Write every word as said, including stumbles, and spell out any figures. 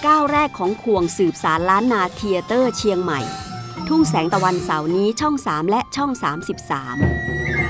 ก้าวแรกของควงสืบสารล้านนาเธียเตอร์เชียงใหม่ทุ่งแสงตะวันเสาร์นี้ช่องสามและช่องสามสิบสาม